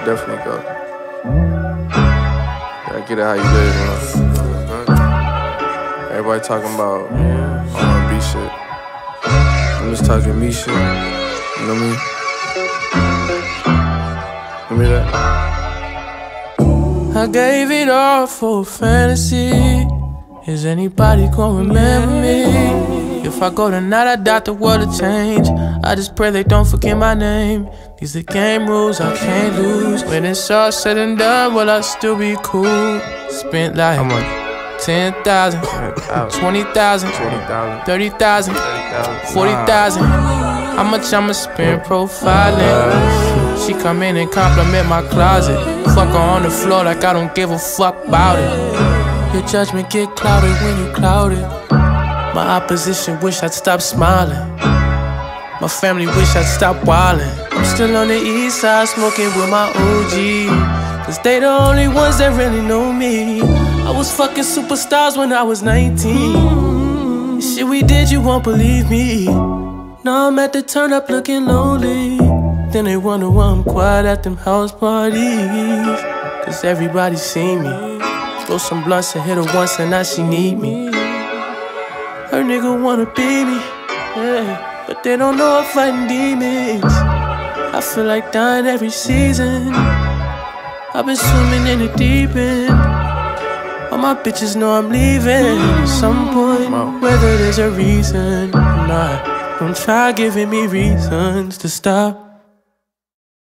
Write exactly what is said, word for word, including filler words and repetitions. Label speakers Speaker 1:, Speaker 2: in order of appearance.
Speaker 1: definitely go. Gotta get it how you live, man. Everybody talking about R and B shit. I'm just talking me shit. You know what I mean? Give me that.
Speaker 2: I gave it all for a fantasy. Is anybody gonna remember me? If I go tonight, I doubt the world will change. I just pray they don't forget my name. These are game rules I can't lose. When it's all said and done, will I still be cool? Spent like ten thousand, twenty thousand, thirty thousand, forty thousand. How much I'ma spend profiling? She come in and compliment my closet. Fuck her on the floor like I don't give a fuck about it. Your judgment get clouded when you clouded. My opposition wish I'd stop smiling. My family wish I'd stop wildin'. I'm still on the east side smoking with my O G, cause they the only ones that really know me. I was fucking superstars when I was nineteen. Shit we did you won't believe me. Now I'm at the turn up looking lonely. Then they wonder why I'm quiet at them house parties, cause everybody see me. Throw some blunts and hit her once and now she need me. Her nigga wanna be me, yeah, but they don't know I'm fighting demons. I feel like dying every season. I've been swimming in the deep end. All my bitches know I'm leaving at some point, whether there's a reason or not. Don't try giving me reasons to stop.